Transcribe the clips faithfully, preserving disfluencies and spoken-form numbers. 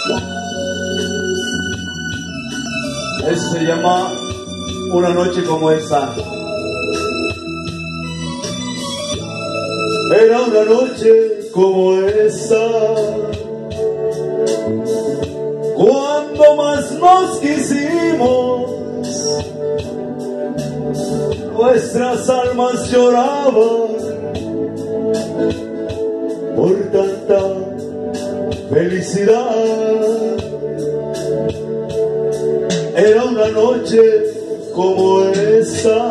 Eso se llama Una noche como esa. Era una noche como esa, cuando más nos quisimos, nuestras almas lloraban por tanta felicidad. Era una noche como esa,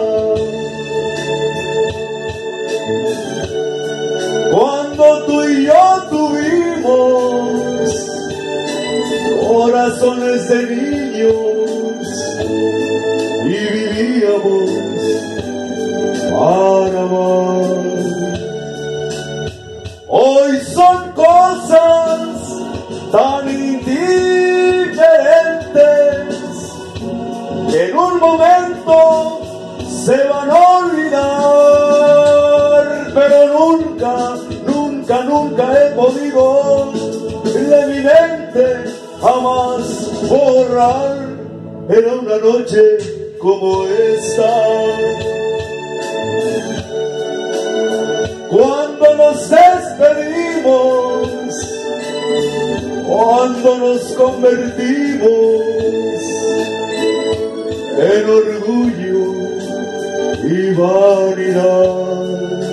cuando tú y yo tuvimos corazones de niños y vivíamos para amar. Hoy son cosas tan indiferentes que en un momento se van a olvidar, pero nunca, nunca, nunca he podido de mi mente jamás borrar. Era una noche como esta, cuando nos despedimos, cuando nos convertimos en orgullo y vanidad.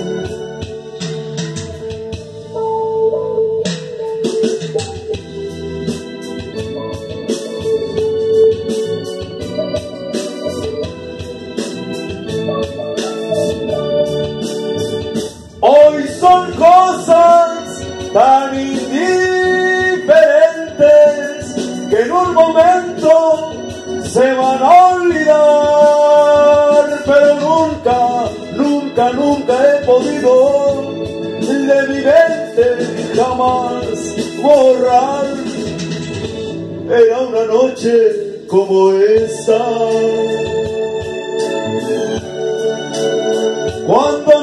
Hoy son cosas tan indiferentes que en un momento se van a olvidar, pero nunca, nunca, nunca he podido de mi mente jamás borrar. Era una noche como esta, cuando